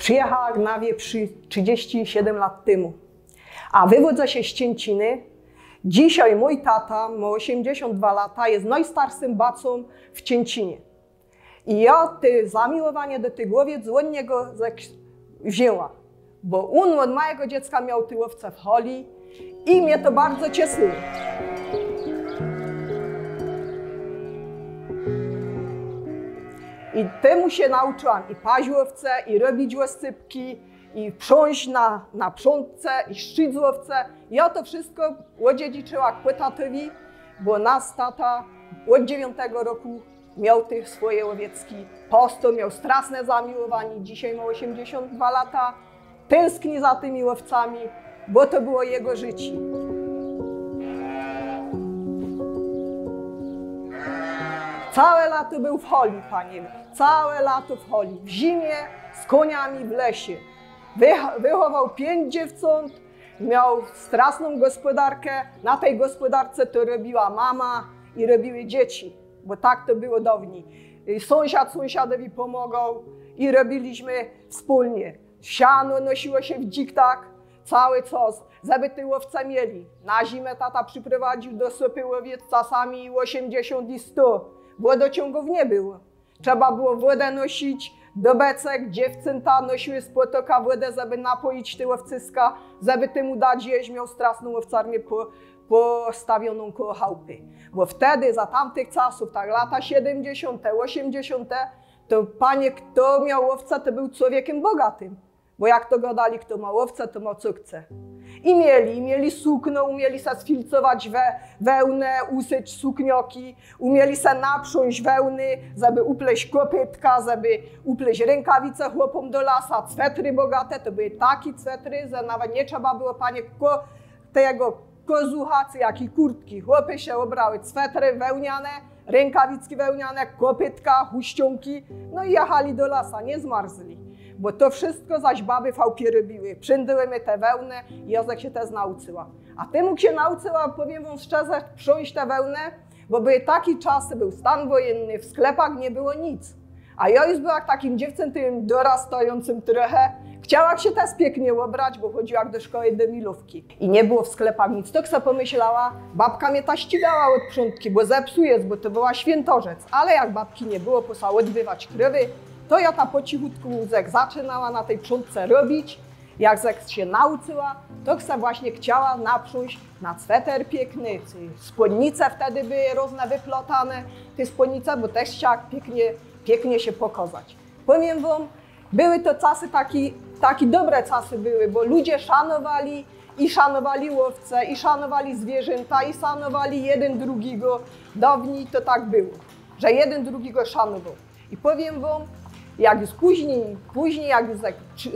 Przyjechała na wieś 37 lat temu, a wywodzę się z Cięciny. Dzisiaj mój tata ma 82 lata, jest najstarszym bacą w Cięcinie. I ja te zamiłowanie do tych łowiec od niego wzięła, bo on od małego dziecka miał te łowce w holi i mnie to bardzo cieszyło. I temu się nauczyłam i paść łowce, i robić łoscypki, i prząść na przątce, i szczyć łowce. Ja to wszystko odziedziczyła ku tatowi, bo nas tata od 9 roku miał tych swoje łowiecki posto, miał straszne zamiłowanie, dzisiaj ma 82 lata, tęskni za tymi łowcami, bo to było jego życie. Całe lato był w holi, panie, całe lato w holi, w zimie, z koniami w lesie. Wychował 5 dziewcząt, miał straszną gospodarkę, na tej gospodarce to robiła mama i robiły dzieci, bo tak to było dawniej. Sąsiad sąsiadowi pomagał i robiliśmy wspólnie. Siano nosiło się w dziktach, cały czas, żeby te łowce mieli. Na zimę tata przyprowadził do sopy łowiec czasami 80 i 100. Wodociągów nie było. Trzeba było wodę nosić do becek, dziewczęta nosiły z potoka wodę, żeby napoić te łowcyska, żeby temu dać jeść, miał straszną łowcarnię postawioną koło chałupy. Bo wtedy, za tamtych czasów, tak lata 70., 80., to panie, kto miał łowca, to był człowiekiem bogatym. Bo jak to gadali, kto ma łowca, to ma co chce. I mieli sukno, umieli se sfilcować wełnę, usyć suknioki, umieli se naprząść wełny, żeby upleść kopytka, żeby upleść rękawice chłopom do lasa, cwetry bogate, to były takie cwetry, że nawet nie trzeba było, panie, tego kozuchacy, jak i kurtki. Chłopy się obrały cwetry wełniane, rękawicki wełniane, kopytka, huścionki, no i jechali do lasa, nie zmarzli. Bo to wszystko zaś baby w chałupie robiły. Przyndyły my tę wełnę i Józek się też nauczyła. A ty mógł się nauczyła, powiem wam szczerze, prząść tę wełnę, bo były takie czasy, był stan wojenny, w sklepach nie było nic. A ja już była takim dziewczętym dorastającym trochę. Chciała się też pięknie ubrać, bo chodziła do szkoły do milówki. I nie było w sklepach nic. To ksa pomyślała, babka mnie ta ścigała od przątki, bo zepsuje, bo to była świętorzec. Ale jak babki nie było, posłała odbywać krowy, to ja ta po cichutku zaczynała na tej przątce robić. Jak się nauczyła, to ksa właśnie chciała naprząść na sweter piękny, spódnice wtedy były różne wyplotane, te spódnice, bo też chciała pięknie się pokazać. Powiem wam, były to czasy takie dobre czasy były, bo ludzie szanowali łowce, i szanowali zwierzęta, i szanowali jeden drugiego. Dawniej to tak było, że jeden drugiego szanował. I powiem wam, jak już później jak już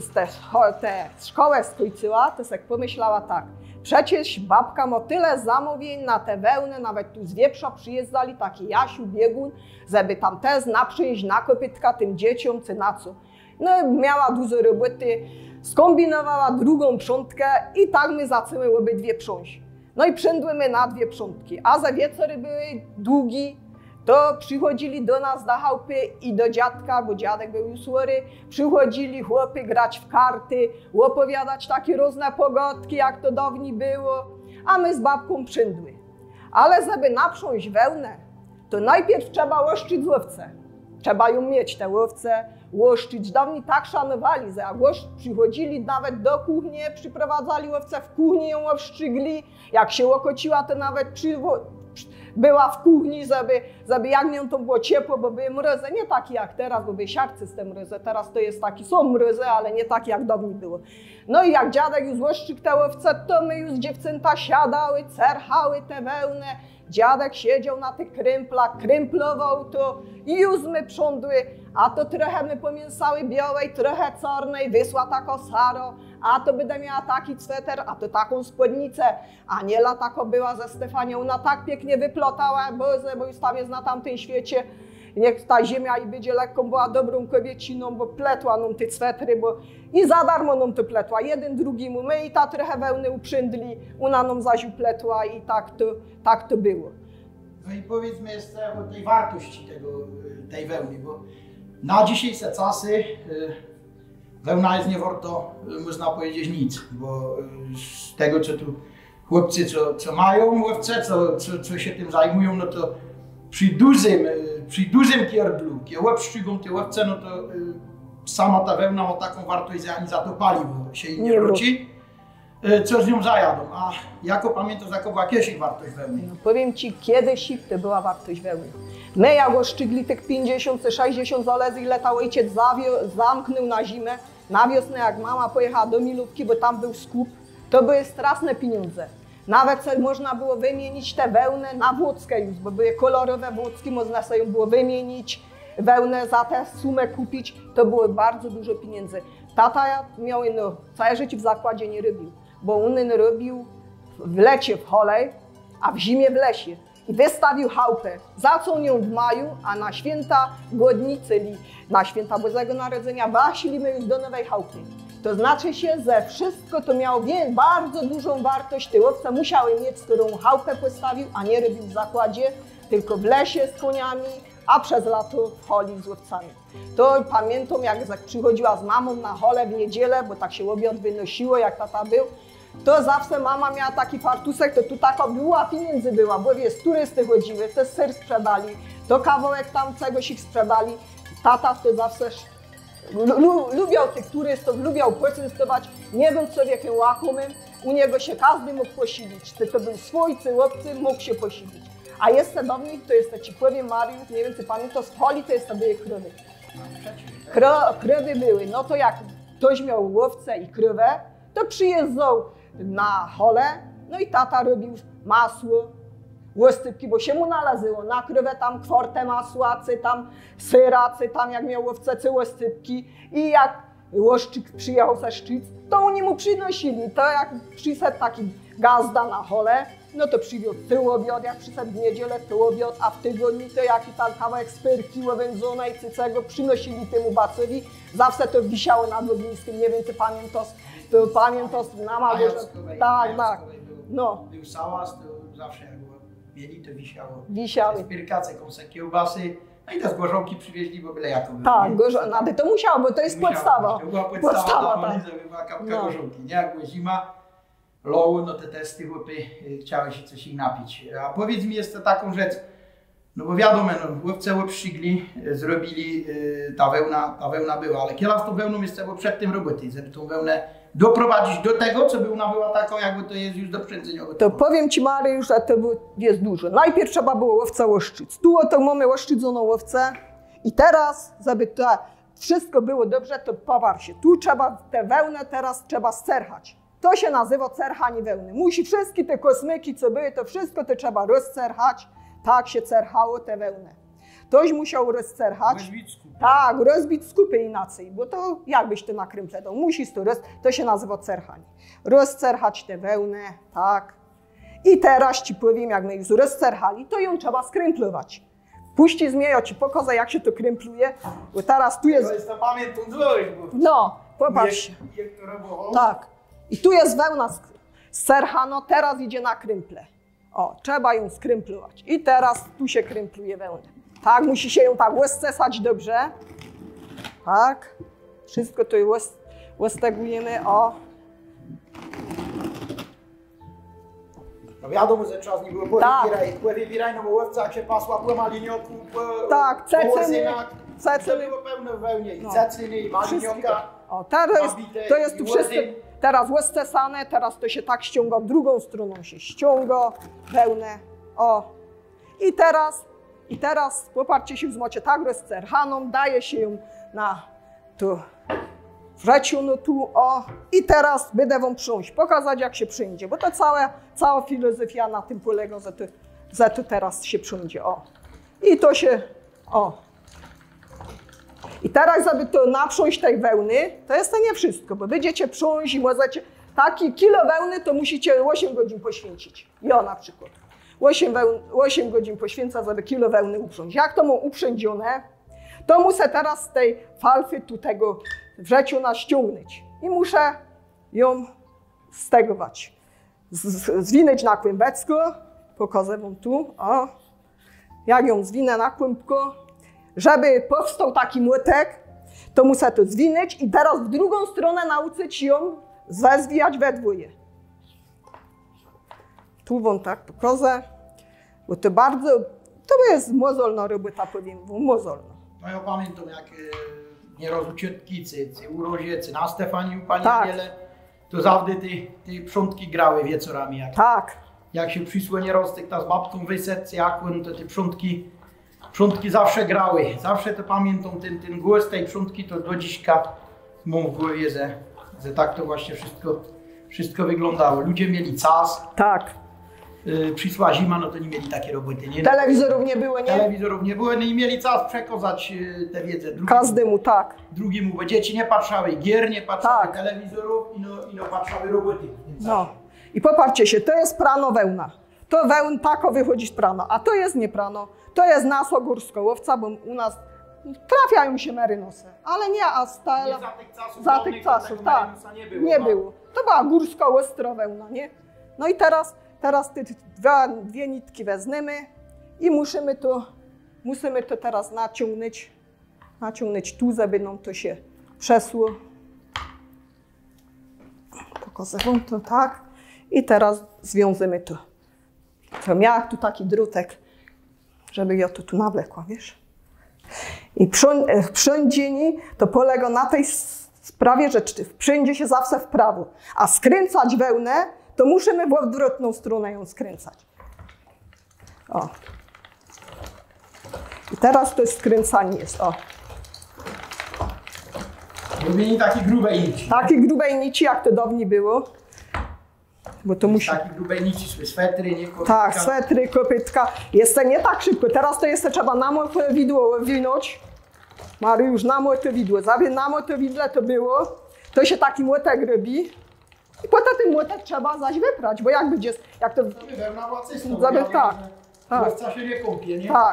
tę szkołę skończyła, to sobie pomyślała tak, przecież babka ma tyle zamówień na tę wełnę, nawet tu z Wieprza przyjeżdżali taki Jasiu, biegun, żeby tam też naprząść na kopytka tym dzieciom, czy na co. No miała dużo roboty, skombinowała drugą przątkę i tak my zaczęły obydwie prząść. No i przędłymy na 2 przątki, a za wieczory były długi, to przychodzili do nas do chałupy i do dziadka, bo dziadek był już chory, przychodzili chłopy grać w karty, opowiadać takie różne pogodki, jak to dawniej było, a my z babką przędły. Ale żeby naprząść wełnę, to najpierw trzeba łoszczyć łowcę. Trzeba ją mieć, tę łowcę, łoszczyć. Dawniej tak szanowali, że jak przychodzili nawet do kuchni, przyprowadzali łowcę w kuchni, ją oszczygli. Jak się łokociła, to nawet była w kuchni, żeby jak nią to było ciepło, bo były mrozy, nie takie jak teraz, bo były siarcy z te mrozy. Teraz to jest taki, są mrozy, ale nie takie jak dawniej było. No i jak dziadek już łoszczyk tę łowcę, to my już dziewczęta siadały, cerchały tę wełnę. Dziadek siedział na tych krymplach, krymplował to i już my prządły, a to trochę my pomięsały białej, trochę czarnej, wysła tako saro, a to będę miała taki sweter, a to taką spódnicę. Aniela tako była ze Stefanią, ona tak pięknie wyplotała, bo już tam jest na tamtym świecie. Niech ta ziemia i będzie lekką, była dobrą kobieciną, bo pletła nam te swetry, bo i za darmo nam to pletła, jeden drugiemu. My i ta trochę wełny uprzędli, ona nam zaś upletła i tak to było. No i powiedzmy jeszcze o tej wartości tej wełny, bo na dzisiejsze czasy wełna jest nie warto, można powiedzieć, nic, bo z tego, co tu chłopcy, co mają łowce, co się tym zajmują, no to przy dużym kierdlu, kiedy łeb szczygą te łowce, no to sama ta wełna ma taką wartość, że ani za to paliwo się im nie wróci, co z nią zajadą. A jako pamiętasz, jaka była kiedyś wartość wełny? No, powiem ci, kiedyś to była wartość wełny. My jak oszczygli tych 50 czy 60 zależy, ile ta ojciec zamknął na zimę, na wiosnę jak mama pojechała do Milówki, bo tam był skup, to były straszne pieniądze. Nawet można było wymienić tę wełnę na włockę już, bo były kolorowe włocki, można sobie ją było wymienić, wełnę za tę sumę kupić, to było bardzo dużo pieniędzy. Tata miał całe życie w zakładzie nie robił, bo on robił w lecie w hole, a w zimie w lesie. I wystawił chałupę. Zaczął ją w maju, a na święta Głodnicy, czyli na święta Bożego Narodzenia, wasilimy już do nowej chałupy. To znaczy się, że wszystko to miało bardzo dużą wartość. Te łowce musiały mieć, którą chałupę postawił, a nie robił w zakładzie, tylko w lesie z koniami, a przez lato w holi z łowcami. To pamiętam, jak przychodziła z mamą na holę w niedzielę, bo tak się obiad wynosiło, jak tata był, to zawsze mama miała taki fartusek, to tu taka była pieniędzy była, bo wiesz, turysty chodziły, to ser sprzedali, to kawałek tam czegoś ich sprzedali. Tata to zawsze lubiał tych turystów, lubiał poczęstować, nie był człowiekiem łakomym, u niego się każdy mógł posilić. To był swójcy, łowcy, mógł się posilić. A jeszcze do nich, to jest ci powiem Mariusz, nie wiem czy pamiętasz, w holi to jeszcze były krowy. Krowy były, no to jak ktoś miał łowcę i krowę, to przyjeżdżał na holę, no i tata robił masło, łostypki, bo się mu należyło. Na krowę tam kwartę masła, czy tam syra, czy tam jak miał łowce, czy łostypki. I jak łoszczyk przyjechał ze Szczyc, to oni mu przynosili. To jak przyszedł taki gazda na holę, no to przywiózł tył obiad, jak przyszedł w niedzielę tył obiad, a w tygodniu to jaki tam kawałek spyrki łowędzonej, czy czego przynosili temu bacowi. Zawsze to wisiało nad ogniskiem, nie wiem czy pamiętasz, to pamiętasz na Małgorzatę. Tak, tak. No. Był sałas, to zawsze jak było mieli, to wisiało. Wisiały. Spyrkace, kąsek kiełbasy, no i te gorzałki przywieźli, bo byle jako. Tak, ale to musiało, bo to jest podstawa. To była podstawa tak. Żeby była kapka gorzałki, nie? Jak była zima, loło, no te testy chłopy chciały się coś ich napić. A powiedz mi jeszcze taką rzecz, no bo wiadomo, no, łowce łopszygli zrobili, ta wełna była, ale kiedyś tą wełną jeszcze było przed tym roboty, żeby tą wełnę doprowadzić do tego, co by ona była taką, jakby to jest już do przędzenia. To powiem ci Mariusz, że to jest dużo. Najpierw trzeba było łowca łoszczyc. Tu oto mamy łoszczydzoną łowcę i teraz, żeby to wszystko było dobrze, to powar się. Tu trzeba tę wełnę teraz trzeba zcerchać. To się nazywa cerchanie wełny. Musi wszystkie te kosmyki, co były, to wszystko to trzeba rozcerchać. Tak się cerchało tę wełnę. Ktoś musiał rozcerchać. Rozbić skupy. Tak, rozbić skupy inaczej, bo to jakbyś to na krymple dał. Musisz to się nazywa cerchanie. Rozcerchać tę wełnę, tak. I teraz ci powiem, jak my już rozcerchali, to ją trzeba skręplować. Puści zmiejo ci pokażę, jak się to krępluje, bo teraz tu jest... To jest to pamiętą złość, bo... No, popatrz. Jak to robiło? Tak. I tu jest wełna zcerchana, teraz idzie na krymple. O, trzeba ją skrymplować. I teraz tu się krympluje wełnę. Tak, musi się ją tak łoscesać dobrze. Tak. Wszystko to łostegujemy, o. No wiadomo, że czas nie było wybieraj, no bo łowca jak się pasła po malinioku, tak, cecyny. To było pełne w wełnie i cecyny, i malinioka. O, to jest tu wszystko. Teraz łoscesane, teraz to się tak ściąga, drugą stroną się ściąga wełnę. O. I teraz popatrzcie się w zmocie tak rozcerchaną, daje się ją na tu wrzeciu, no tu, o. I teraz będę wam pokazać jak się przyjdzie, bo to cała filozofia na tym polega, że to teraz się przyjdzie, o. I to się, o. I teraz, żeby to naprząść tej wełny, to jest to nie wszystko, bo będziecie prząść i możecie, taki kilo wełny to musicie 8 godzin poświęcić. Ja na przykład. 8 godzin poświęca, żeby kilo wełny uprząść. Jak to mam uprzędzione, to muszę teraz z tej falfy tu tego wrzeciuna ściągnąć. I muszę ją stegować. Zwinąć na kłębecko, pokażę wam tu, o. Jak ją zwinę na kłębko, żeby powstał taki młotek, To muszę to zwinąć i teraz w drugą stronę nauczyć ją zezwijać we dwoje. Tu wam tak pokażę, bo to bardzo, to jest mozolna robota, powiem wam, mozolna. No ja pamiętam, jak nieraz u ciotki, czy u Rozie, czy na Stefanii u pani Tak. Aniele, to zawsze te przątki grały wieczorami. Tak. Jak się przysło nieraz ta z babką wysec, jak on, to te przątki zawsze grały. Zawsze to pamiętam, ten głos tej przątki to do dziśka mam w głowie, że tak to właśnie wszystko wyglądało. Ludzie mieli czas. Tak. Przyszła zima, no to nie mieli takiej roboty. Nie? Telewizorów nie było, nie? Telewizorów nie było, no i mieli czas przekazać tę wiedzę Każdemu, tak. drugiemu, bo dzieci nie patrzały gier, nie patrzały Tak. telewizorów i no patrzały roboty. No. I popatrzcie się, to jest prano wełna. To wełn tako wychodzi z prano, a to jest nie prano. To jest nasło górskołowca, bo u nas trafiają się merynose, ale nie astela. Nie za tych czasów, Za tych czasów, tak. Nie było. To była górsko-ostra wełna, nie? No i teraz te dwie nitki wezmemy i musimy to teraz naciągnąć tu, żeby nam to się przesło. Pokazuję to tak. I teraz zwiążemy to. To miałam tu taki drutek, żeby ja to tu nawlekła, wiesz? I przędzienie to polega na tej sprawie, że wszędzie się zawsze w prawo, a skręcać wełnę, to musimy w odwrotną stronę ją skręcać. O. I teraz to skręcanie jest, o. Robienie takiej grubej nici. Takiej grubej nici, jak to dawniej było. Bo to musi... Takiej grubej nici, swetry, nie kopytka. Tak, swetry, kopytka. Jest to nie tak szybko. Teraz to jeszcze trzeba na moje widło winąć. Mariusz, na moje widło. Zawie na moje widle to było. To się taki młotek robi. I potem ten młotek trzeba zaś wyprać, bo jak będzie... Jak to... Wełna była cystą, Zawie, tak. Łowca się nie kąpie, nie? Tak.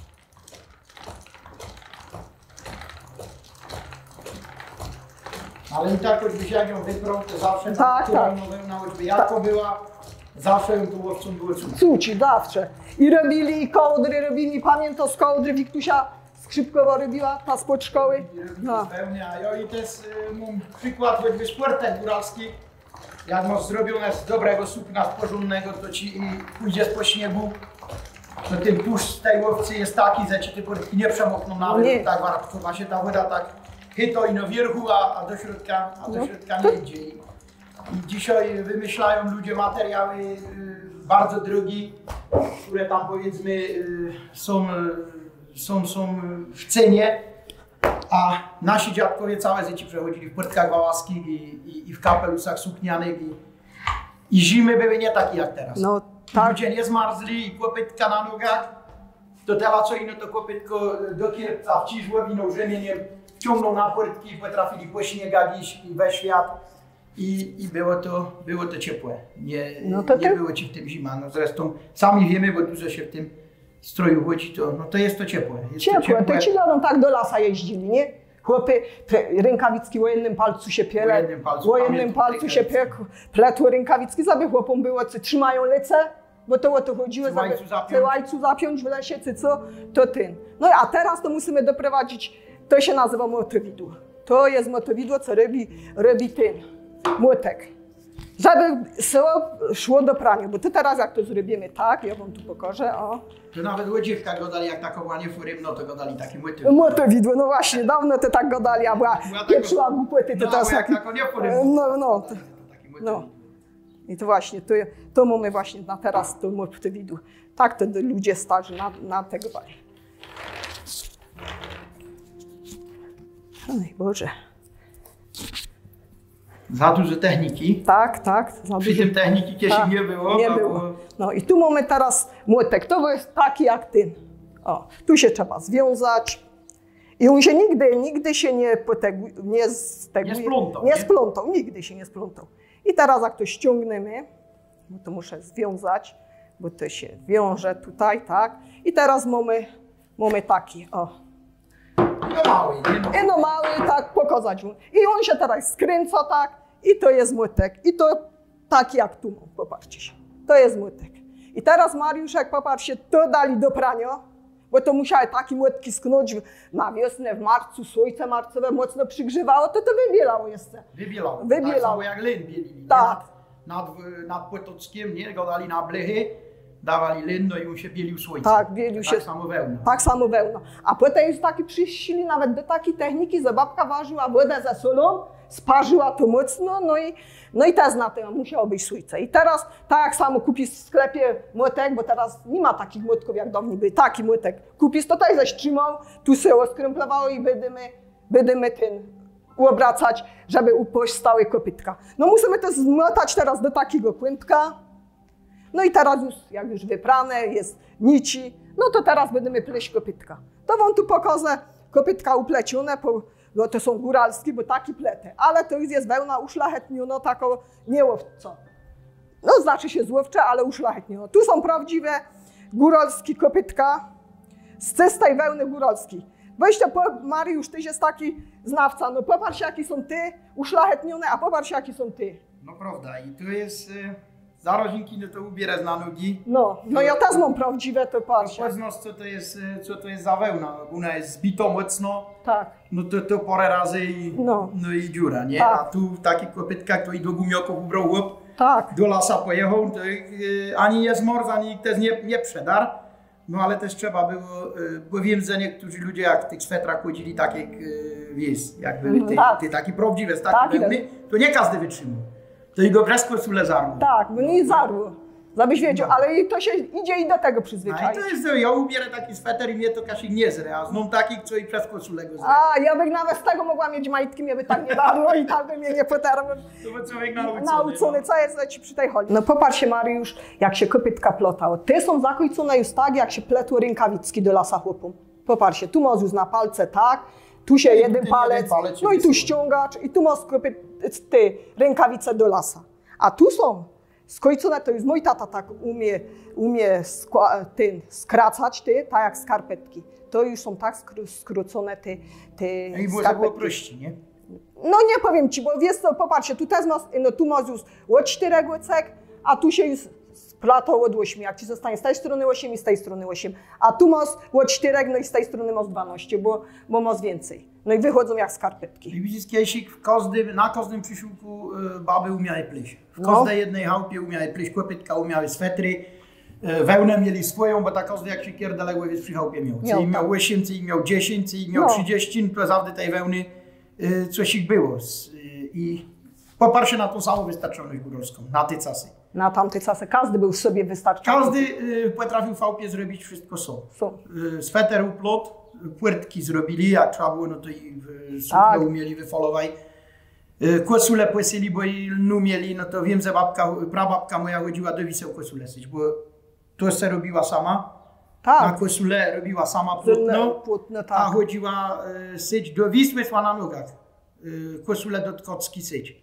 Ale i tak choćbyś jak ją wyprął, to zawsze Tak, tak. wełna, choćby jaka była, zawsze ją tu łowcą było cud. Cuci, zawsze. I robili, i kołdry robili. Pamiętam z kołdry Wiktusia Skrzypkowa robiła, ta spod szkoły. No. Pełnie, a ja i też mam przykład choćby sportek góralski. Jak masz zrobione z dobrego sukna, z porządnego, to ci pójdziesz po śniegu, to ten tłuszcz z tej łowcy jest taki, że ci te portki nie przemokną nawet, Nie. tak warto, się ta woda tak chyto i na wierzchu, a do środka, nie idzie. I dzisiaj wymyślają ludzie materiały bardzo drogie, które tam powiedzmy są w cenie, a nasi dziadkowie całe życie przechodzili w portkach wałaskich i w kapelusach suknianych i zimy były nie takie jak teraz. No, tak. Ludzie nie zmarzli i kopytka na nogach, to teraz co inno to kopytko do kierpca wciżło, winął rzemieniem, wciągnął na portki i potrafili po śniegach iść i we świat i było to ciepłe. Nie było ci w tym zima. No zresztą sami wiemy, bo dużo się w tym stroju chodzi, to jest to ciepłe. Ciepłe, to ci ladą tak do lasa jeździli, nie? Chłopy, rękawicki o jednym palcu się piele, o jednym palcu się pletły rękawicki, żeby chłopom było, co trzymają lecę, bo to o to chodziło, żeby łajcu zapiąć w lesie, czy co, to ten. No a teraz to musimy doprowadzić, to się nazywa motowidło. To jest motowidło, co robi ten młotek. Żeby szło do prania, bo to teraz jak to zrobimy tak, ja wam tu pokażę, o. To nawet łodziewka go dali, jak takowanie furybno, to go dali taki motowidło. Motowidło, no właśnie, dawno to tak go dali, a była pieprzyła głupoty, to teraz jak takowanie furybno. No. I to właśnie, to mamy właśnie na teraz to motowidło. Tak to ludzie starzy na tego bali. Oj Boże. Za dużo techniki. Tak. Przy tym techniki kiedyś nie było. Nie było. No i tu mamy teraz młotek. To jest taki jak ten. O, tu się trzeba związać. I on się nigdy się nie splątał. Nigdy się nie splątał. I teraz jak to ściągniemy, no to muszę związać, bo to się wiąże tutaj, tak. I teraz mamy taki, o. No mały, tak, pokazać mu. I on się teraz skręca, tak, i to jest młotek. I to taki jak tu mam, popatrzcie się. To jest młotek. I teraz Mariuszek, popatrzcie, to dali do prania, bo to musiały takie młotki sknąć na wiosnę, w marcu, słońce marcowe mocno przygrzewało, to wybielało jeszcze. Wybielało. Wybielało. Tak samo jak lin bielili. Tak. Nad Potockiem, nie? Go dali na blechy, dawali lin, no i on się bielił słońce. Tak, bielił się. Tak samo wełna. Tak samo wełna. A potem już taki przyszli nawet do takiej techniki, że babka ważyła wodę ze solą, sparzyła to mocno, no i też na tym musiało być słońce. I teraz, tak jak samo kupisz w sklepie młotek, bo teraz nie ma takich młotków jak dawniej były, taki młotek. Kupisz, to tutaj zaś trzymał, tu się oskręplowało i będziemy ten obracać, żeby upaść stałe kopytka. No musimy to zmotać teraz do takiego kłębka. No i teraz już, jak już wyprane, jest nici, no to teraz będziemy pleść kopytka. To wam tu pokażę kopytka uplecione, no to są góralskie, bo taki plete, ale to już jest wełna uszlachetniona, taką nie łowco. No znaczy się złowcze, ale uszlachetniona. Tu są prawdziwe góralskie kopytka z czystej wełny góralskiej. Weźcie, Mariusz, tyś jest taki znawca, no popatrz jakie są ty uszlachetnione, a popatrz jakie są ty. No prawda, i tu jest zarozinki, no to ubierać na nogi. No ja też mam prawdziwe, to patrz. Poznasz, co to jest za wełna, ona jest zbito mocno, Tak. no to parę razy i, no i dziura, nie? Tak. A tu w takich kopytkach to i do gumioków ubrał chłop, Tak. do lasa pojechał, to ani jest mors, ani też nie przedar. No ale też trzeba było, bo wiem, że niektórzy ludzie jak w tych swetrach chodzili tak jak wiesz, jakby te takie prawdziwe, z takiej wełny, to nie każdy wytrzymał. To i go przez kosule zarło. Tak, bo nie zarło. Żebyś wiedział, ale i to się idzie i do tego No przyzwyczaić. i to jest, ja ubierę taki sweter i mnie to kaszy nie zre, a znam takich, co i przez koszulę go zre. A, ja bym nawet z tego mogła mieć majtki, mnie by tak nie darło i tak by mnie nie potarło. To by człowiek nauczony. Nauczony, co jest ci przy tej holi. No popatrz się, Mariusz, jak się kopytka plotało. Te są zakończone już tak, jak się pletło rękawicki do lasa chłopom. Popatrz się, tu masz już na palce tak, tu się jeden palec, no i tu ściągacz i tu masz rękawice do lasa. A tu są skończone, to już mój tata tak umie skracać, tak jak skarpetki. To już są tak skrócone te No i skarpetki. było prościej, nie? No nie powiem ci, bo wiesz co, popatrzcie, tu też masz, no tu masz już od 4 łecek, a tu się już splatą od 8, jak ci zostanie z tej strony 8 i z tej strony 8. A tu masz od 4, no i z tej strony masz 12, bo masz więcej. No i wychodzą jak skarpetki. I widzisz, kiedyś na każdym przysiłku baby umiały pleść. W każdej jednej chałupie umiały pleść, kopytka umiały swetry. Wełnę mieli swoją, bo tak każdy jak się kierdeległy więc przy chałupie miał. Co miał 8, co miał 10, co miał 30, to zawsze tej wełny coś ich było. I poparcie na tą samą wystarczalność góralską, na te czasy. Na tamte czasy każdy był sobie wystarczający. Każdy potrafił w chałupie zrobić wszystko sam. Sweter, uplot, płyrtki zrobili, jak trzeba było, no to i sukno umieli wyfalować. Kosule płysili, bo i lnu mieli, no to wiem, że prababka moja chodziła do wiseł kosule syć, bo to se robiła sama. Tak. Na kosule robiła sama płótno, tak. A chodziła syć do Wisły szła na nogach. Kosule do Tkocki syć.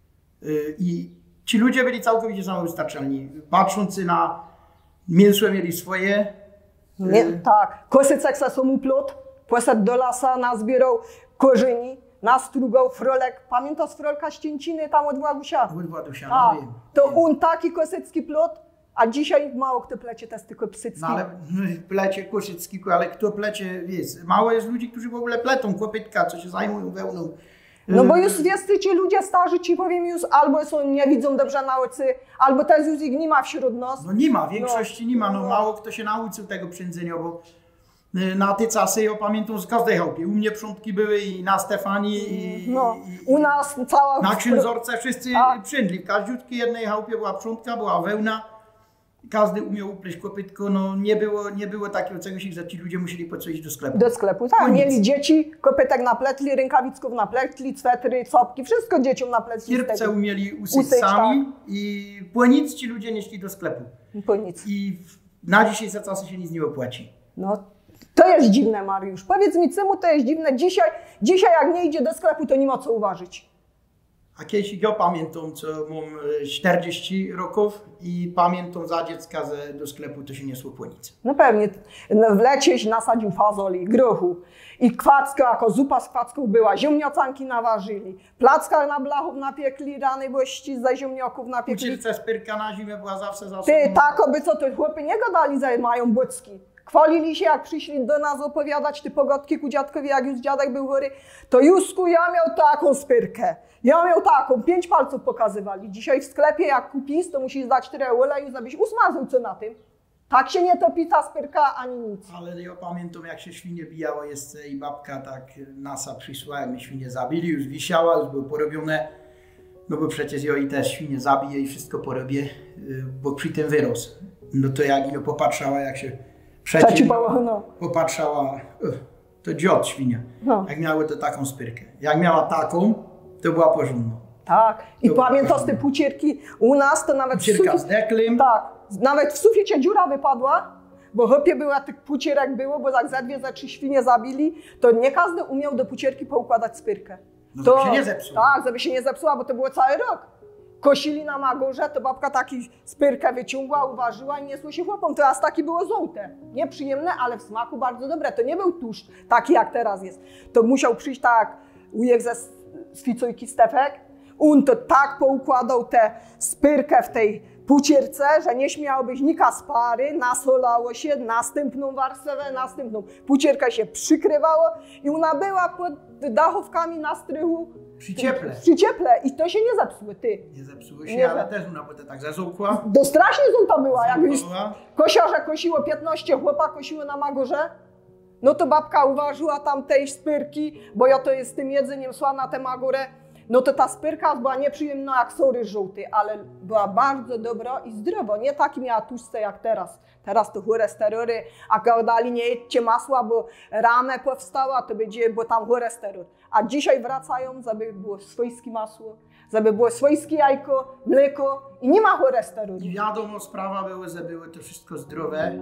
I ci ludzie byli całkowicie samowystarczalni. Patrzący na mięso mieli swoje. Tak, kosycek se są uplot, poszedł do lasa, nazbierał korzeni, nastrugał frolek. Pamiętasz frolka Ścięciny tam od Władusia? Od Władusia, tak. no wiem. To on taki kosycki plot, a dzisiaj mało kto plecie, to jest tylko psycki. No ale plecie kosycki, ale kto plecie, wiesz, mało jest ludzi, którzy w ogóle pletą kopytka, co się zajmują wełną. No bo już wiesz, ci ludzie starzy, ci powiem już, albo nie widzą dobrze na oczy, albo też już ich nie ma wśród nas. No nie ma, w większości nie ma, no mało kto się nauczył tego przędzenia, bo na te czasy, ja pamiętam z każdej chałupie, u mnie przątki były i na Stefanii u nas cała... Na Księżorce wszyscy przędli, w każdziutkiej jednej chałupie była przątka, była wełna. Każdy umiał upleść kopytko, no nie było takiego czegoś, że ci ludzie musieli po coś do sklepu. Do sklepu, tak. Mieli dzieci, kopytek napletli, rękawicków napletli, swetry, copki, wszystko dzieciom napletli. Kierpce umieli usyć sami i po nic ci ludzie nie szli do sklepu. Po nic. I na dzisiejsze czasy się nic nie opłaci. No, to jest dziwne, Mariusz. Powiedz mi, czemu to jest dziwne? Dzisiaj jak nie idzie do sklepu, to nie ma co uważać. A kiedyś ja pamiętam, co mam 40 roków i pamiętam za dziecka, że do sklepu to się niesło po nic. No pewnie. W lecie nasadził fazoli, grochu. I kwacka, jako zupa z kwacków była. Ziemniacanki naważyli. Placka na blachów napiekli, rany bości ze ziemniaków napiekli. Uczylce spyrka na zimę była zawsze za Ty, tak, by co, to chłopy nie gadali, że mają bocki. Chwalili się, jak przyszli do nas opowiadać te pogodki ku dziadkowi, jak już dziadek był chory, to Józku, ja miał taką spyrkę. Ja miał taką, 5 palców pokazywali. Dzisiaj w sklepie, jak kupisz, to musisz dać 4 oleju, żebyś usmażył co na tym. Tak się nie topi ta spyrka, ani nic. Ale ja pamiętam, jak się świnie bijało jeszcze i babka tak nasa przyszła, jak my świnie zabili, już wisiała, już było porobione. No bo przecież ja i też świnie zabiję i wszystko porobię, bo przy tym wyrósł. No to jak ino popatrzała, jak się popatrzała, to dziot świnia. No. Jak miały to taką spyrkę. Jak miała taką, to była porządna. Tak. I pamiętasz te pucierki u nas, to nawet pucierka z deklem. Tak. Nawet w suficie dziura wypadła, bo chłopie była tych pucierek było, bo jak ze 2, ze 3 świnie zabili, to nie każdy umiał do pucierki poukładać spyrkę. No to się nie zepsuła. Tak, żeby się nie zepsuła, bo to było cały rok. Kosili na Magorze, to babka taki spyrkę wyciągła, uważyła i niesło się chłopom. Teraz takie było żółte. Nieprzyjemne, ale w smaku bardzo dobre. To nie był tłuszcz taki jak teraz jest. To musiał przyjść tak ujek ze Swicojki Stefek. On to tak poukładał tę spyrkę w tej pucierce, że nie śmiało być nika z pary, nasolało się, następną warstwę, następną. Pucierka się przykrywało i ona była pod dachówkami na strychu. Przy cieple. Przy cieple i to się nie zepsuły, ty. Nie zepsuły się, ale też ona potem tak zażółkła. Do strasznie żółta była, jak już kosiarze kosiło 15 chłopa, kosiło na Magorze. No to babka uważyła tam tej spyrki, bo ja to jest z tym jedzeniem szła na tę Magorę. No to ta spyrka była nieprzyjemna jak sory żółty, ale była bardzo dobra i zdrowa. Nie taki miała tłuste jak teraz. Teraz to cholesterol, a gadali nie jedźcie masła, bo ramę powstała, to będzie, bo tam cholesterol. A dzisiaj wracają, żeby było swojskie masło, żeby było swojskie jajko, mleko i nie ma cholesterolu. I wiadomo, sprawa była, że było to wszystko zdrowe.